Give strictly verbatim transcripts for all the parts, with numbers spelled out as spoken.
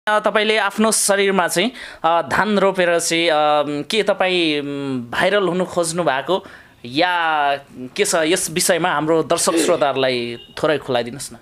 तपाईले आफ्नो शरीरमा चाहिँ धान रोपेर चाहिँ के तपाईँ भाइरल हुनु खोज्नु भएको या के छ यस विषयमा हाम्रो दर्शक श्रोताहरूलाई थोरै खुलाइदिनुस् न।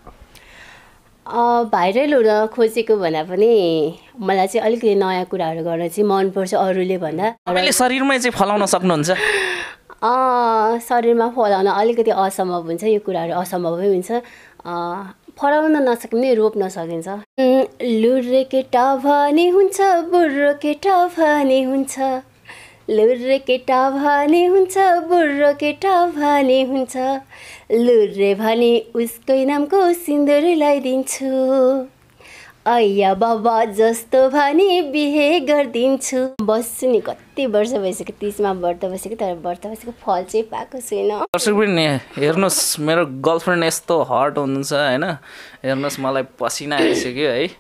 भाइरल हुन खोजेको भन्दा पनि मलाई चाहिँ अलिकति नयाँ कुराहरू गर्न चाहिँ मनपर्छ अरूले भन्दा। तपाईँले शरीरमै चाहिँ फलाउन सक्नुहुन्छ? शरीरमा फलाउन अलिकति असम्भव हुन्छ, यो कुराहरू असम्भवै हुन्छ। फलाउन नसक्ने रोप्न सकिन्छ। लुरे केटा भने हुन्छ, बुढो केटा भने हुन्छ, लुरे केटा भने हुन्छ, बुढो केटा भने हुन्छ, लुरे भने उसकै नामको सिन्दुर लगाइदिन्छु, अय्या बाबा जस्तो भने बिहे गरिदिन्छु। बस्छु नि, कति वर्ष भइसक्यो, तिसमा व्रत बसेको, तर व्रत बसेको फल चाहिँ पाएको छैन। दर्शक पनि हेर्नुहोस्, मेरो गर्लफ्रेन्ड यस्तो हट हुनुहुन्छ होइन, हेर्नुहोस् मलाई पसिना आइसक्यो है।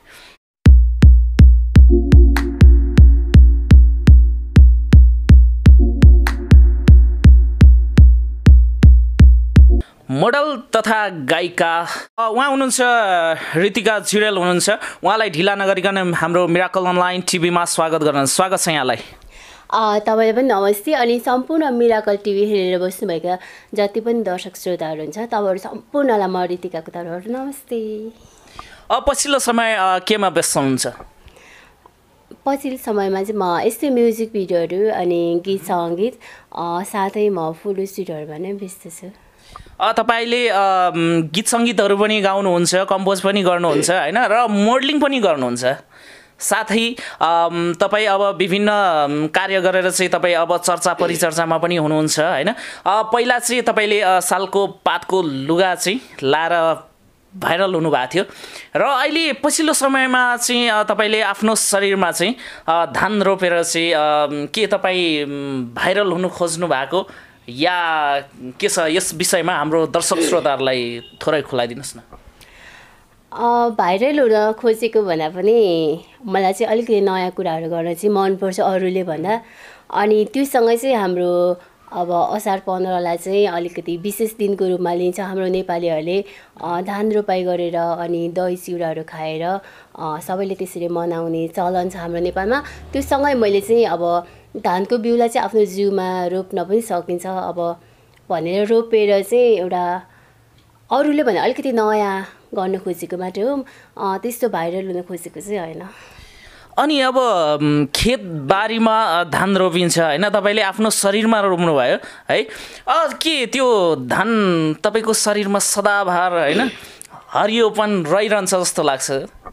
मोडल तथा गायिका उहाँ हुनुहुन्छ ऋतिका जिरेल हुनुहुन्छ। उहाँलाई ढिला नगरिकन हाम्रो मिराकल अनलाइन टिभीमा स्वागत गर्न स्वागत छ यहाँलाई। तपाईँलाई पनि नमस्ते। अनि सम्पूर्ण मिराकल टिभी हेरेर बस्नुभएका जति पनि दर्शक श्रोताहरू हुन्छ तपाईँहरू सम्पूर्णलाई म ऋतिकाको तर्फबाट नमस्ते। पछिल्लो समय केमा व्यस्त हुनुहुन्छ? पछिल्लो समयमा चाहिँ म यस्तै म्युजिक भिडियोहरू अनि गीत सङ्गीत साथै म फोटो सुटहरूमा नै व्यस्त छु। तपाईँले गीत सङ्गीतहरू पनि गाउनुहुन्छ, कम्पोज पनि गर्नुहुन्छ होइन, र मोडलिङ पनि गर्नुहुन्छ। साथै तपाईँ अब विभिन्न कार्य गरेर चाहिँ तपाईँ अब चर्चा परिचर्चामा पनि हुनुहुन्छ होइन। पहिला चाहिँ तपाईँले सालको पातको लुगा चाहिँ लाएर भाइरल हुनुभएको थियो र अहिले पछिल्लो समयमा चाहिँ तपाईँले आफ्नो शरीरमा चाहिँ धान रोपेर चाहिँ के तपाईँ भाइरल हुनु खोज्नु भएको या के छ यस विषयमा हाम्रो दर्शक श्रोताहरूलाई थोरै खुलाइदिनुस् न। भाइरल हुन खोजेको भन्दा पनि मलाई चाहिँ अलिकति नयाँ कुराहरू गर्न चाहिँ मनपर्छ अरूले भन्दा। अनि त्योसँगै चाहिँ हाम्रो अब असार पन्ध्रलाई चाहिँ अलिकति विशेष दिनको रूपमा लिन्छ। हाम्रो नेपालीहरूले धान रोपाइ गरेर अनि दही चिउराहरू खाएर सबैले त्यसरी मनाउने चलन छ हाम्रो नेपालमा। त्योसँगै मैले चाहिँ अब धानको बिउलाई चाहिँ आफ्नो जिउमा रोप्न पनि सकिन्छ अब भनेर रोपेर चाहिँ एउटा अरूले भने अलिकति नयाँ गर्न खोजेको मात्रै हो, त्यस्तो भाइरल हुन खोजेको चाहिँ होइन। अनि अब खेतबारीमा धान रोपिन्छ होइन, तपाईँले आफ्नो शरीरमा रोप्नुभयो है, के त्यो धान तपाईँको शरीरमा सदाबहार होइन हरियोपन रहिरहन्छ जस्तो लाग्छ?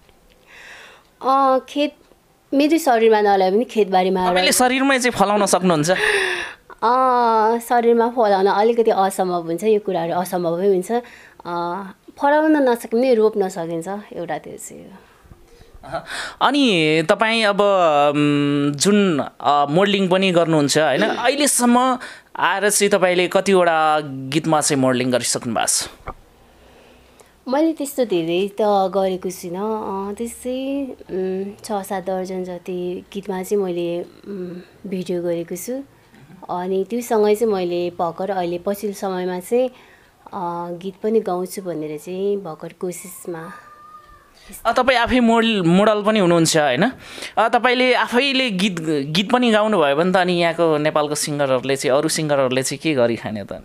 खेत मेरो शरीरमा नलाए पनि खेतबारीमा तपाईँले शरीरमै चाहिँ फलाउन सक्नुहुन्छ? शरीरमा फलाउन अलिकति असम्भव हुन्छ, यो कुराहरू असम्भवै हुन्छ। फलाउन नसक्ने रोप्न सकिन्छ, एउटा त्यो चाहिँ। अनि तपाईँ अब जुन मोडलिङ पनि गर्नुहुन्छ होइन, अहिलेसम्म आएर चाहिँ तपाईँले कतिवटा गीतमा चाहिँ मोडलिङ गरिसक्नु भएको छ? मैले त्यस्तो धेरै त गरेको छुइनँ, त्यस्तै छ सात दर्जन जति गीतमा चाहिँ मैले भिडियो गरेको छु। अनि त्योसँगै चाहिँ मैले भर्खर अहिले पछिल्लो समयमा चाहिँ गीत पनि गाउँछु भनेर चाहिँ भर्खर कोसिसमा। तपाईँ आफै मोडल मोडल पनि हुनुहुन्छ होइन, तपाईँले आफैले गीत गीत पनि गाउनुभयो भने त अनि यहाँको नेपालको सिङ्गरहरूले चाहिँ अरू सिङ्गरहरूले चाहिँ के गरिखाने त?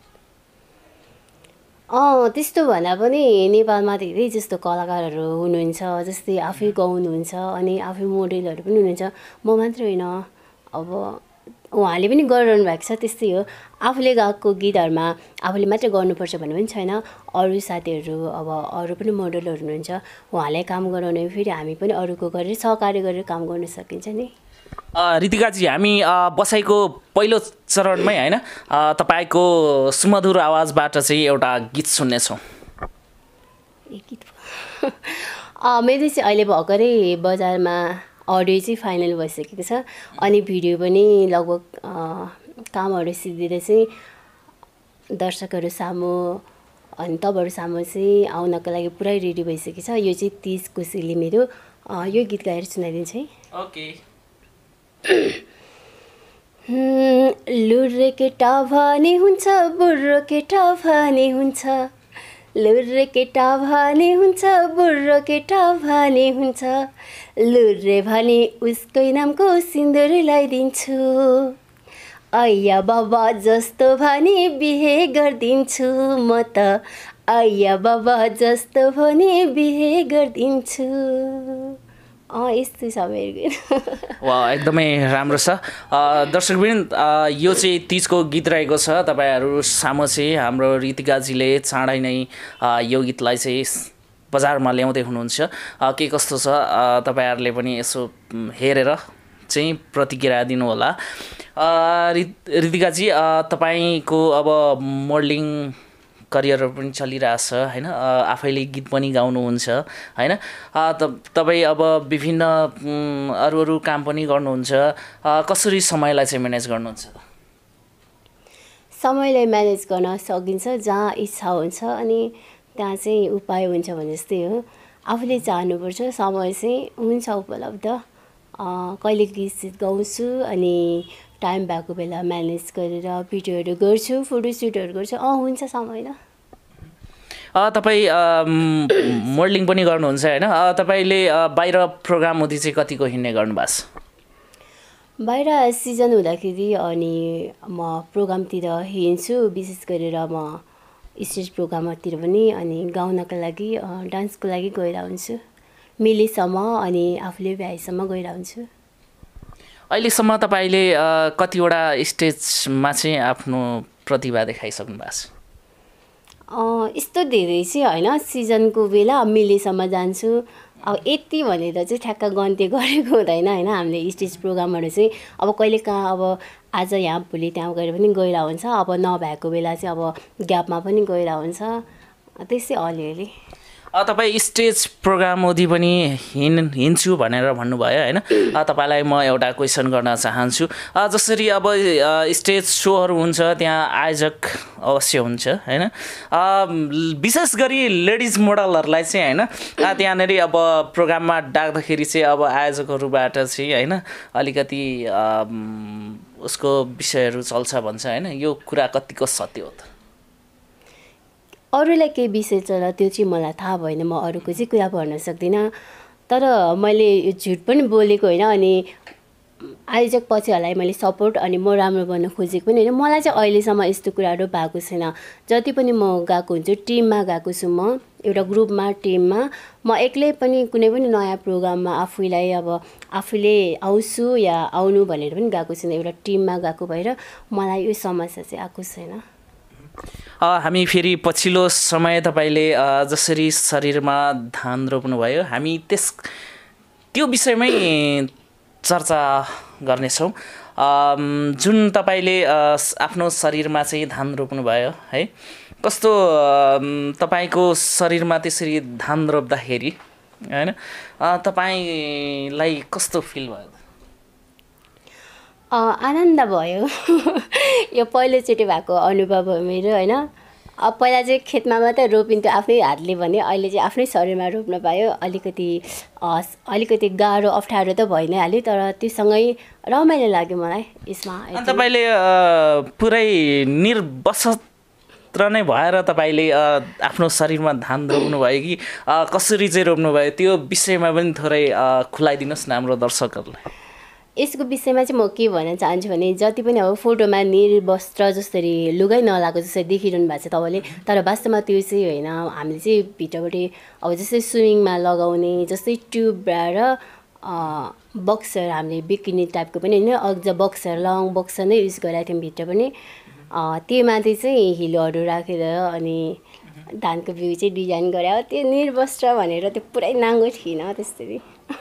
अँ त्यस्तो भन्दा पनि नेपालमा धेरै जस्तो कलाकारहरू हुनुहुन्छ, जस्तै आफै गाउनुहुन्छ अनि आफै मोडेलहरू पनि हुनुहुन्छ। म मात्रै होइन, अब उहाँले पनि गरिरहनु भएको छ। त्यस्तै हो, आफूले गाएको गीतहरूमा आफूले मात्रै गर्नुपर्छ भन्ने पनि छैन। अरू साथीहरू अब अरू पनि मोडलहरू हुनुहुन्छ, उहाँलाई काम गराउने फेरि हामी पनि अरूको गरेर सहकार्य गरेर काम गर्न सकिन्छ नि। ऋतिकाजी, हामी बसाइको पहिलो चरणमै होइन तपाईँको सुमधुर आवाजबाट चाहिँ एउटा गीत सुन्नेछौँ। ए गीत मेरो चाहिँ अहिले भर्खरै बजारमा अडियो चाहिँ फाइनल भइसकेको छ अनि भिडियो पनि लगभग कामहरू सिद्धिएर चाहिँ दर्शकहरू सामु अनि तपाईँहरू सामु चाहिँ आउनको लागि पुरै रेडी भइसकेको छ। यो चाहिँ तीस कोसेली मेरो यो गीत गाएर सुनाइदिन्छ है। ओके। लुरे केटा भने हुन्छ, बुढो केटा भने हुन्छ, लुर्रे केटा भने हुन्छ बुढो केटा भने हुन्छ लुर्रे भने उसकै नामको सिन्दुर लगाइदिन्छु आइया बाबा जस्तो भने बिहे गरिदिन्छु म त आइया बाबा जस्तो भने बिहे गरिदिन्छु अँ यस्तै छ मेरो गीत वा एकदमै राम्रो छ दर्शकवृन्द यो चाहिँ तिजको गीत रहेको छ तपाईँहरू सामु चाहिँ हाम्रो ऋतिकाजीले चाँडै नै यो गीतलाई चाहिँ बजारमा ल्याउँदै हुनुहुन्छ के कस्तो छ तपाईँहरूले पनि यसो हेरेर चाहिँ प्रतिक्रिया दिनुहोला ऋतिकाजी तपाईँको अब मोडलिङ करियरहरू पनि चलिरहेछ होइन आफैले गीत पनि गाउनुहुन्छ होइन तपाईँ अब विभिन्न अरू अरू काम पनि गर्नुहुन्छ कसरी समयलाई चाहिँ म्यानेज गर्नुहुन्छ समयलाई म्यानेज गर्न सकिन्छ जहाँ इच्छा हुन्छ अनि त्यहाँ चाहिँ उपाय हुन्छ भने जस्तै हो आफूले चाहनुपर्छ समय चाहिँ हुन्छ उपलब्ध कहिले गीत गाउँछु अनि टाइम भएको बेला म्यानेज गरेर भिडियोहरू गर्छु फोटोसुटहरू गर्छु अँ हुन्छ समय ल तपाईँ मोडलिङ पनि गर्नुहुन्छ होइन तपाईँले बाहिर प्रोग्राम हुँदै चाहिँ कतिको हिँड्ने गर्नुभएको छ बाहिर सिजन हुँदाखेरि अनि म प्रोग्रामतिर हिँड्छु विशेष गरेर म स्टेज प्रोग्रामतिर पनि अनि गाउनको लागि डान्सको लागि गएर हुन्छु मिलेसम्म अनि आफूले भ्याएसम्म गएर हुन्छु अहिलेसम्म तपाईँले कतिवटा स्टेजमा चाहिँ आफ्नो प्रतिभा देखाइसक्नु भएको छ यस्तो धेरै चाहिँ होइन सिजनको बेला मिलेसम्म जान्छु अब यति भनेर चाहिँ ठ्याक्क गन्ती गरेको हुँदैन होइन हामीले स्टेज प्रोग्रामहरू चाहिँ अब कहिले कहाँ अब आज यहाँ भोलि त्यहाँ गएर पनि गएर हुन्छ अब नभएको बेला चाहिँ अब ग्यापमा पनि गएर हुन्छ त्यसै अलिअलि तपाईँ स्टेज प्रोग्राम अवधि पनि हिँड हिँड्छु भनेर भन्नुभयो होइन तपाईँलाई म एउटा क्वेसन गर्न चाहन्छु जसरी अब स्टेज सोहरू हुन्छ त्यहाँ आयोजक अवश्य हुन्छ होइन विशेष गरी लेडिज मोडलहरूलाई चाहिँ होइन त्यहाँनिर अब प्रोग्राममा डाक्दाखेरि चाहिँ अब आयोजकहरूबाट चाहिँ होइन अलिकति उसको विषयहरू चल्छ भन्छ होइन यो कुरा कतिको सत्य हो त अरूलाई केही विषय चल्छ त्यो चाहिँ मलाई थाहा भएन म अरूको चाहिँ कुरा भन्न सक्दिनँ तर मैले यो झुट पनि बोलेको होइन अनि आयोजक पक्षहरूलाई मैले सपोर्ट अनि म राम्रो गर्न खोजेको पनि होइन मलाई चाहिँ अहिलेसम्म यस्तो कुराहरू भएको छैन जति पनि म गएको हुन्छु टिममा गएको छु म एउटा ग्रुपमा टिममा म एक्लै पनि कुनै पनि नयाँ प्रोग्राममा आफूलाई अब आफूले आउँछु या आउनु भनेर पनि गएको छैन एउटा टिममा गएको भएर मलाई यो समस्या चाहिँ आएको छैन हामी फेरि पछिल्लो समय तपाईँले जसरी शरीरमा धान रोप्नुभयो हामी त्यस त्यो विषयमै चर्चा गर्नेछौँ जुन तपाईँले आफ्नो शरीरमा चाहिँ धान रोप्नुभयो है कस्तो तपाईँको शरीरमा त्यसरी धान रोप्दाखेरि होइन तपाईँलाई कस्तो फिल भयो आनन्द भयो यो पहिलोचोटि भएको अनुभव हो मेरो होइन अब पहिला चाहिँ खेतमा मात्रै रोपिन्थ्यो आफ्नै हातले भने अहिले चाहिँ आफ्नै शरीरमा रोप्न पायो अलिकति अलिकति गाह्रो अप्ठ्यारो त भइ नै हाल्यो तर त्योसँगै रमाइलो लाग्यो मलाई यसमा तपाईँले पुरै निर्वस्त्र नै भएर तपाईँले आफ्नो शरीरमा धान रोप्नुभयो कि कसरी चाहिँ रोप्नुभयो त्यो विषयमा पनि थोरै खुलाइदिनुहोस् न हाम्रो दर्शकहरूलाई यसको विषयमा चाहिँ म के भन्न चाहन्छु भने जति पनि अब फोटोमा निर्वस्त्र जसरी लुगै नलाएको जसरी देखिरहनु भएको छ तपाईँले तर वास्तवमा त्यो चाहिँ होइन हामीले चाहिँ भित्रपट्टि अब जस्तै स्विमिङमा लगाउने जस्तै ट्युब र बक्सर हामीले बिकिनी टाइपको पनि होइन अझ बक्सर लङ बक्सर नै युज गरेको थियौँ भित्र पनि त्यो माथि चाहिँ हिलोहरू राखेर अनि धानको बिउ चाहिँ डिजाइन गरे त्यो निर्वस्त्र भनेर त्यो पुरै नाङ्गो थिएन त्यसरी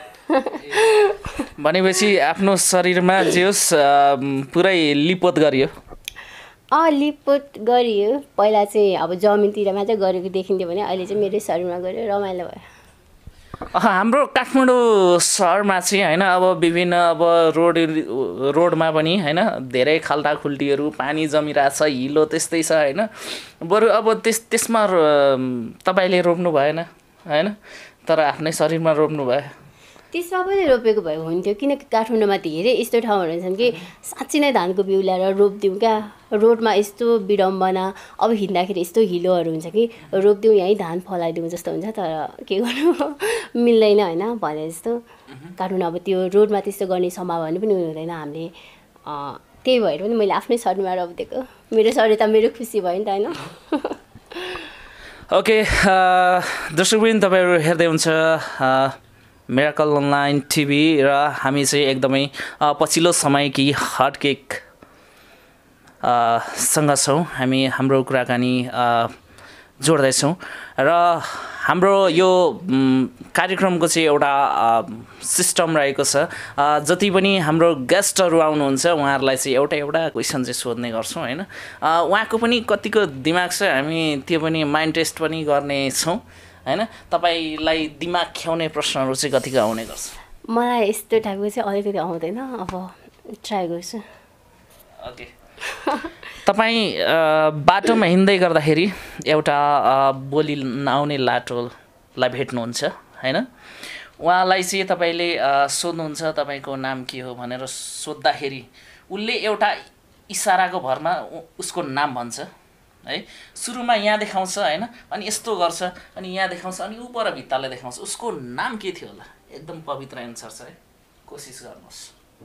भनेपछि आफ्नो शरीरमा जे होस् पुरै लिपोत गरियो अँ लिपोत गरियो पहिला चाहिँ अब जमिनतिर मात्रै गरेको देखिन्थ्यो भने अहिले चाहिँ मेरो शरीरमा गऱ्यो रमाइलो भयो हाम्रो काठमाडौँ सहरमा चाहिँ होइन अब विभिन्न अब रोड रोडमा पनि होइन धेरै खाल्टाखुल्टीहरू पानी जमिरहेछ हिलो त्यस्तै छ होइन बरु अब त्यस त्यसमा तपाईँले रोप्नु भएन होइन तर आफ्नै शरीरमा रोप्नु भयो त्यसमा पनि रोपेको भए हुन्थ्यो किनकि काठमाडौँमा धेरै यस्तो ठाउँहरू छन् कि साँच्चै नै धानको बिउ ल्याएर रोपिदिउँ क्या रोडमा यस्तो विडम्बना अब हिँड्दाखेरि यस्तो हिलोहरू हुन्छ कि रोपिदिउँ यहीँ धान फलाइदिउँ जस्तो हुन्छ तर के गर्नु मिल्दैन होइन भने जस्तो काठमाडौँ अब त्यो रोडमा त्यस्तो गर्ने सम्भावना पनि हुँदैन हामीले त्यही भएर पनि मैले आफ्नै शरीरमा रोपिदिएको मेरो शरीर त मेरो खुसी भयो नि त होइन ओके दर्शकवृन्द तपाईँहरू हेर्दै हुन्छ मिराकल अनलाइन टिभी र हामी चाहिँ एकदमै पछिल्लो समयकी हट केक सँग छौँ हामी हाम्रो कुराकानी जोड्दैछौँ र हाम्रो यो कार्यक्रमको चाहिँ एउटा सिस्टम रहेको छ जति पनि हाम्रो गेस्टहरू आउनुहुन्छ उहाँहरूलाई चाहिँ एउटा एउटा क्वेसन चाहिँ सोध्ने गर्छौँ होइन उहाँको पनि कतिको दिमाग छ हामी त्यो पनि माइन्ड टेस्ट पनि गर्नेछौँ होइन तपाईँलाई दिमाग ख्याउने प्रश्नहरू चाहिँ कतिको आउने गर्छ मलाई यस्तो टाइपको चाहिँ अलिकति आउँदैन अब ट्राई गर्छु ओके तपाईँ बाटोमा हिँड्दै गर्दाखेरि एउटा बोली नआउने लाटोलाई भेट्नुहुन्छ होइन उहाँलाई चाहिँ तपाईँले सोध्नुहुन्छ तपाईँको नाम के हो भनेर सोद्धाखेरि उसले एउटा इसाराको भरमा उसको नाम भन्छ है सुरुमा यहाँ देखाउँछ होइन अनि यस्तो गर्छ अनि यहाँ देखाउँछ अनि ऊ पर भित्ताले देखाउँछ उसको नाम के थियो होला एकदम पवित्र एन्सर छ है कोसिस गर्नुहोस्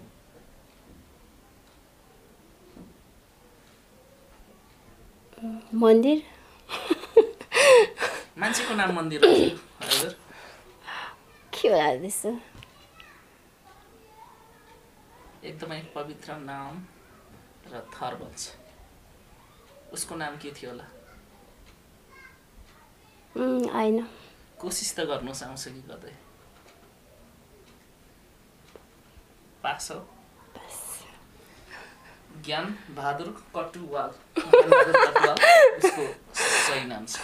मन्दिर मान्छेको नाम मन्दिर हजुर के होला त्यस्तो एकदमै पवित्र नाम र थर भन्छ उसको नाम के थियो होला आएन कोसिस त गर्नुहोस् आउँछ कि कतै पास हो ज्ञान बहादुर कटुवाल उसको सही नाम छ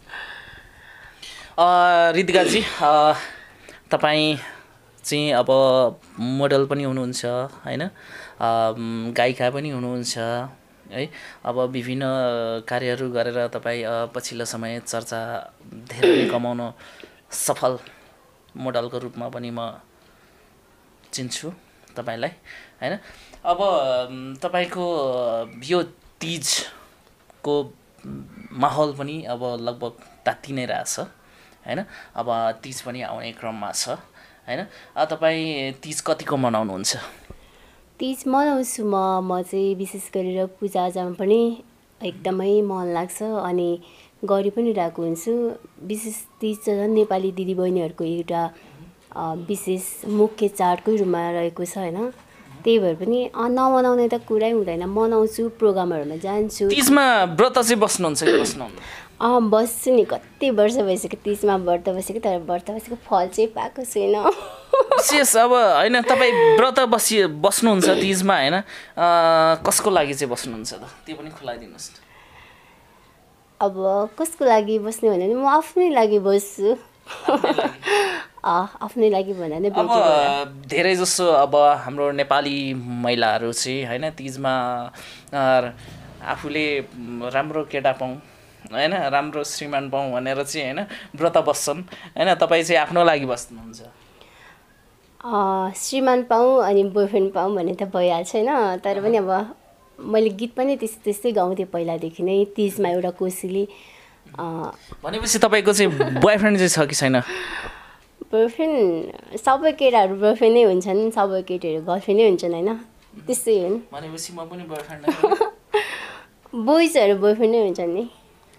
रितिकाजी तपाईँ चाहिँ अब मोडल पनि हुनुहुन्छ होइन गायिका पनि हुनुहुन्छ है अब विभिन्न कार्यहरू गरेर तपाईँ पछिल्लो समय चर्चा धेरै कमाउन सफल मोडलको रूपमा पनि म चिन्छु तपाईँलाई होइन अब तपाईँको यो तीजको माहौल पनि अब लगभग तात्ति नै रहेछ होइन अब तीज पनि आउने क्रममा छ होइन तपाईँ तीज कतिको मनाउनुहुन्छ तीज मनाउँछु म म चाहिँ विशेष गरेर पूजाआजामा पनि एकदमै मन लाग्छ अनि गरि पनि रहेको हुन्छु विशेष तीज झन् नेपाली दिदीबहिनीहरूको एउटा विशेष मुख्य चाडकै रूपमा रहेको छ होइन त्यही भएर पनि नमनाउने त कुरै हुँदैन मनाउँछु प्रोग्रामहरूमा जान्छु तीजमा व्रत चाहिँ बस्नुहुन्छ कि बस्नुहुन्न अँ बस्छु नि कति वर्ष भइसक्यो तीजमा व्रत बसेको तर व्रत बसेको फल चाहिँ पाएको छैन विशेष अब होइन तपाईँ व्रत बसी बस्नुहुन्छ तीजमा होइन कसको लागि चाहिँ बस्नुहुन्छ त त्यो पनि खुलाइदिनुहोस् न अब कसको लागि बस्ने भने म आफ्नै लागि बस्छु आफ्नै लागि भन्दा नै अब धेरै जसो अब हाम्रो नेपाली महिलाहरू चाहिँ होइन तीजमा आफूले राम्रो केटा पाउँ होइन राम्रो श्रीमान पाउँ भनेर चाहिँ होइन व्रत बस्छन् होइन तपाईँ चाहिँ आफ्नो लागि बस्नुहुन्छ श्रीमान पाउँ अनि बोयफ्रेन्ड पाउँ भने त भइहाल्छ होइन तर पनि अब मैले गीत पनि त्यस्तै त्यस्तै गाउँथेँ पहिलादेखि नै तीजमा एउटा कोसेली भनेपछि तपाईँको चाहिँ बोयफ्रेन्ड चाहिँ छ कि छैन बोयफ्रेन्ड सबै केटाहरू बोयफ्रेन्ड नै हुन्छन् सबै केटीहरू गर्लफ्रेन्ड नै हुन्छन् होइन त्यस्तै हो नि भनेपछि म पनि बोयफ्रेन्ड बोइजहरू बोयफ्रेन्ड नै हुन्छन् नि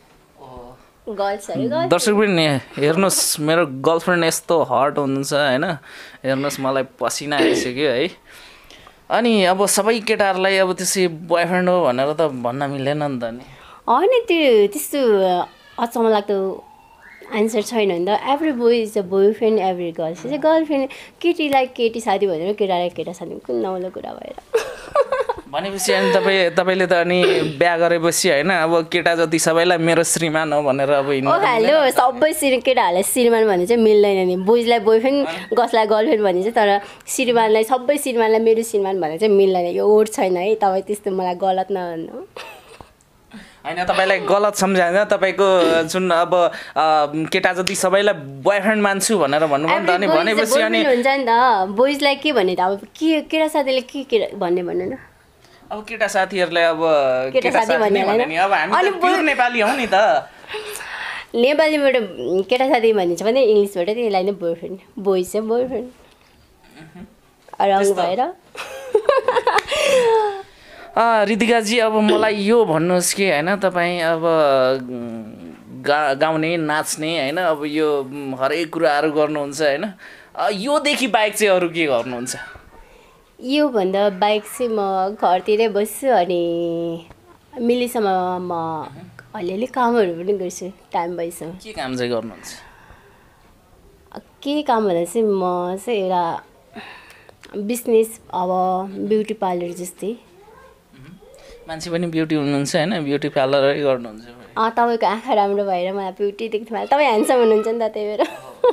दर्शक पनि हेर्नुहोस् मेरो गर्लफ्रेन्ड यस्तो हट हुनुहुन्छ होइन हेर्नुहोस् मलाई पसिना आइसक्यो है अनि अब सबै केटाहरूलाई अब त्यसै बोयफ्रेन्ड हो भनेर त भन्न मिल्दैन नि त नि होइन त्यो त्यस्तो अचम्म लाग्दो आन्सर छैन नि त every boy is a boyfriend every girl is a girlfriend केटीलाई केटी साथी भनेर केटालाई केटा साथी कुन नौलो कुरा भएर भनेपछि अनि तपाईँ तपाईँले त अनि बिहा गरेपछि होइन अब केटा जति सबैलाई मेरो श्रीमान हो भनेर अब हेलो सबै श्री केटाहरूलाई श्रीमान भन्ने चाहिँ मिल्दैन नि बोइजलाई बोयफ्रेन्ड कसलाई गर्लफ्रेन्ड भन्ने चाहिँ तर श्रीमानलाई सबै श्रीमानलाई मेरो श्रीमान भन्ने चाहिँ मिल्दैन यो ओड छैन है तपाईँ त्यस्तो मलाई गलत नभन्नु होइन तपाईँलाई गलत सम्झाएन तपाईँको जुन अब केटा जति सबैलाई बोयफ्रेन्ड मान्छु भनेर भन्नुभयो नि त अनि भनेपछि अनि हुन्छ नि त बोइजलाई के भन्ने त अब के केटा साथीले के के भन्ने भन्नु न अब केटा साथीहरूलाई अब केटा साथी भन्ने नि अब हामी त प्योर नेपाली हौ नि त नेपालीबाट केटा साथी भनिन्छ भने इङ्ग्लिसबाट त्यसलाई नै बोयफ्रेन्ड बोइज चाहिँ बोयफ्रेन्ड रङ भएर रितिकाजी अब मलाई यो भन्नुहोस् कि होइन तपाईँ अब गा गाउने नाच्ने होइन अब यो हरेक कुराहरू गर्नुहुन्छ होइन योदेखि बाहेक चाहिँ अरू के गर्नुहुन्छ योभन्दा बाहेक चाहिँ म घरतिरै बस्छु अनि मिलेसम्म म अलिअलि कामहरू पनि गर्छु टाइम भएसम्म के काम चाहिँ गर्नुहुन्छ के काम भन्दा चाहिँ म चाहिँ एउटा बिजनेस अब ब्युटी पार्लर जस्तै मान्छे पनि ब्युटी हुनुहुन्छ होइन ब्युटी पार्लरै गर्नुहुन्छ अँ तपाईँको आँखा राम्रो भएर मलाई ब्युटी देख्नु भयो तपाईँ ह्यान्डसम हुनुहुन्छ नि त त्यही भएर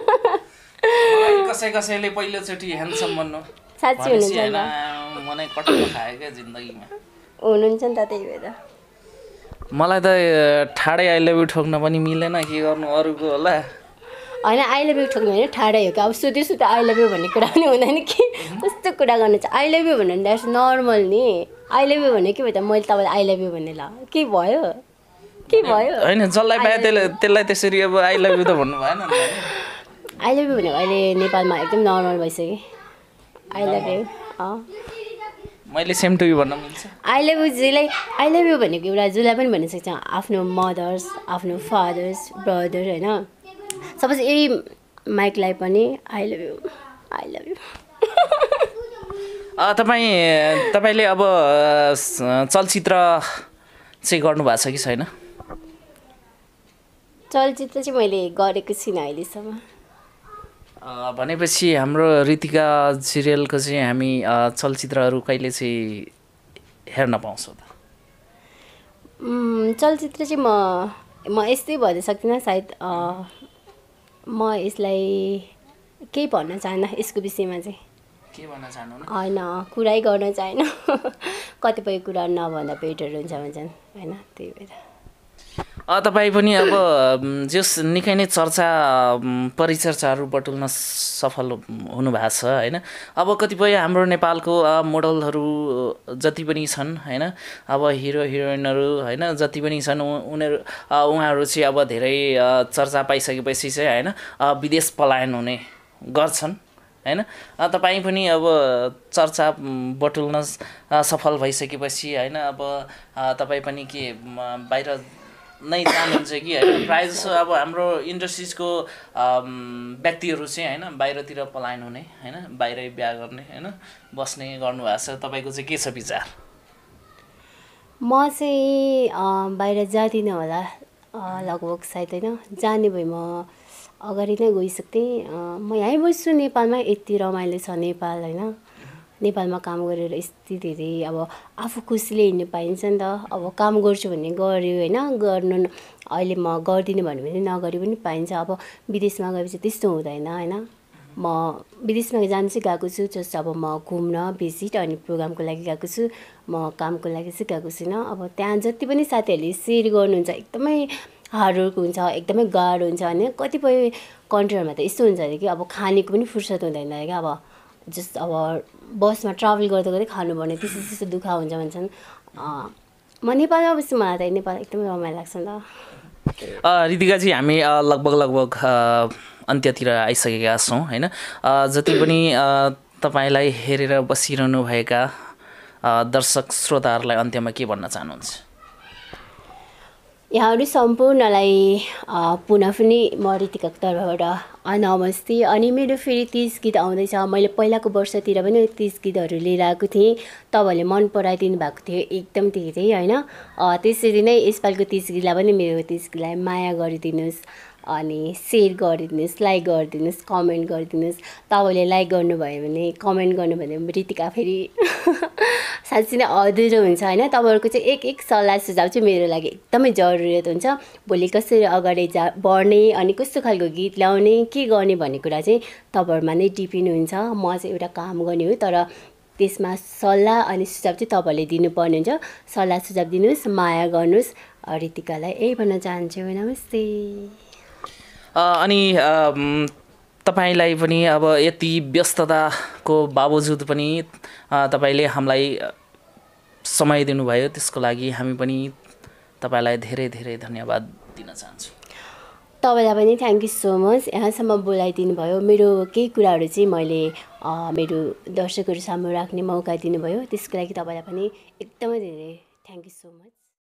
कसै कसैले पहिलोचोटि ह्यान्डसम भन्नु साँच्ची हुनुहुन्छ नि त मनै कटुलो खायो क्या जिन्दगीमा हुनुहुन्छ नि त त्यही भएर मलाई त ठाडै आई लभ यु ठोक्न पनि मिलेन के गर्नु अरूको होला होइन आई लभ यु ठोक्नु होइन ठाडै हो कि अब सुत्यो सुत्यो आई लभ यु भन्ने कुरा पनि हुँदैन कि कस्तो कुरा गर्नु चाहिँ आई लभ यु भन्नु भने द्याट्स नर्मल नि आई लभ यु भन्ने के भयो त मैले तपाईँलाई आई लभ यु भन्ने ल के भयो के भयो होइन जसलाई पायो त्यसलाई त्यसलाई त्यसरी अब आई लभ यु त भन्नु भएन नि आई लभ यु भनेको अहिले नेपालमा एकदम नर्मल भइसक्यो आई लभ यु अँ मैले सेम टु यु भन्न मिल्छ आई लभ यु जेलाई आई लभ यु भनेको एउटा जसलाई पनि भन्न सक्छ आफ्नो मदर्स आफ्नो फादर्स ब्रदर होइन सपोज यही माइकलाई पनि I love you I love you तपाईँ तपाईँले अब चलचित्र चाहिँ गर्नुभएको छ कि छैन चलचित्र चाहिँ मैले गरेको छुइनँ अहिलेसम्म भनेपछि हाम्रो रितिका सिरियलको चाहिँ हामी चलचित्रहरू कहिले चाहिँ हेर्न पाउँछौँ त चलचित्र चाहिँ म म यस्तै भन्न सक्दिनँ सायद म यसलाई केही भन्न चाहन्न यसको विषयमा चाहिँ के भन्न चाहनु होइन कुरै गर्न चाहेन कतिपय कुरा नभन्दा बेटर हुन्छ भन्छन् होइन त्यही भएर तपाईँ पनि अब जस निकै नै चर्चा परिचर्चाहरू बटुल्न सफल हुनुभएको छ होइन अब कतिपय हाम्रो नेपालको मोडलहरू जति पनि छन् होइन अब हिरो हिरोइनहरू होइन जति पनि छन् उनीहरू उहाँहरू चाहिँ अब धेरै चर्चा पाइसकेपछि चाहिँ होइन विदेश पलायन हुने गर्छन् होइन तपाईँ पनि अब चर्चा बटुल्न सफल भइसकेपछि होइन अब तपाईँ पनि के बाहिर नै जानुहुन्छ कि होइन प्रायः जसो अब हाम्रो इन्डस्ट्रिजको व्यक्तिहरू चाहिँ होइन बाहिरतिर पलायन हुने होइन बाहिरै बिहा गर्ने होइन बस्ने गर्नुभएको छ तपाईँको चाहिँ के छ विचार म चाहिँ बाहिर जाँदिनँ होला लगभग सायद होइन जाने भए म अगाडि नै गइसक्थेँ म यहीँ बस्छु नेपालमा यति रमाइलो छ नेपाल होइन नेपालमा काम गरेर यति धेरै अब आफू खुसीले हिँड्नु पाइन्छ नि त अब काम गर्छु भने गऱ्यो होइन गर्नु अहिले म गर्दिनँ भन्यो भने नगरी पनि पाइन्छ अब विदेशमा गएपछि त्यस्तो हुँदैन होइन म विदेशमा जानु चाहिँ गएको छु जस्ट अब म घुम्न भिजिट अनि प्रोग्रामको लागि गएको छु म कामको लागि चाहिँ गएको छुइनँ अब त्यहाँ जति पनि साथीहरूले सेयर गर्नुहुन्छ एकदमै हार्डवर्क हुन्छ एकदमै गाह्रो हुन्छ होइन कतिपय कन्ट्रीहरूमा त यस्तो हुन्छ अरे कि अब खानेको पनि फुर्सद हुँदैन क्या अब जस्ट अब बसमा ट्राभल गर्दा गर्दै खानुपर्ने त्यस्तो त्यस्तो दुःख हुन्छ भन्छन् म नेपालमा बस्छु मलाई त नेपाल एकदमै रमाइलो लाग्छ नि त रितिकाजी हामी लगभग लगभग अन्त्यतिर आइसकेका छौँ होइन जति पनि तपाईँलाई हेरेर बसिरहनुभएका दर्शक श्रोताहरूलाई अन्त्यमा के भन्न चाहनुहुन्छ यहाँहरू सम्पूर्णलाई पुनः पनि म रितिकाको तर्फबाट नमस्ते अनि मेरो फेरि तीज गीत आउँदैछ मैले पहिलाको वर्षतिर पनि तीज गीतहरू लिएर आएको थिएँ तपाईँहरूले मन पराइदिनु भएको थियो एकदम धेरै होइन त्यसरी नै यसपालिको तीज गीतलाई पनि मेरो तीज गीतलाई माया गरिदिनुहोस् अनि सेयर गरिदिनुहोस् लाइक गरिदिनुहोस् कमेन्ट गरिदिनुहोस् तपाईँले लाइक गर्नुभयो भने कमेन्ट गर्नुभयो भने रितिका फेरि साँच्चै नै अधुरो हुन्छ होइन तपाईँहरूको चाहिँ एक एक सल्लाह सुझाव चाहिँ मेरो लागि एकदमै जरुरत हुन्छ भोलि कसरी अगाडि जा बढ्ने अनि कस्तो खालको गीत ल्याउने के गर्ने भन्ने कुरा चाहिँ तपाईँहरूमा नै डिपेन्ड हुन्छ म चाहिँ एउटा काम गर्ने हो तर त्यसमा सल्लाह अनि सुझाव चाहिँ तपाईँहरूले दिनुपर्ने हुन्छ सल्लाह सुझाव दिनुहोस् माया गर्नुहोस् अ, रितिकालाई यही भन्न चाहन्छु। नमस्ते। अ, अनि अम, तपाईँलाई पनि अब यति व्यस्तताको बावजुद पनि अ, तपाईँले हामीलाई समय दिनुभयो, त्यसको लागि हामी पनि तपाईँलाई धेरै धेरै धन्यवाद दिन चाहन्छु। तपाईँलाई पनि थ्याङ्क यू सो मच, यहाँसम्म बोलाइदिनु भयो। मेरो केही कुराहरू चाहिँ मैले अ, मेरो दर्शकहरू सामु राख्ने मौका दिनुभयो, त्यसको लागि तपाईँलाई पनि एकदमै धेरै थ्याङ्क यू सो मच।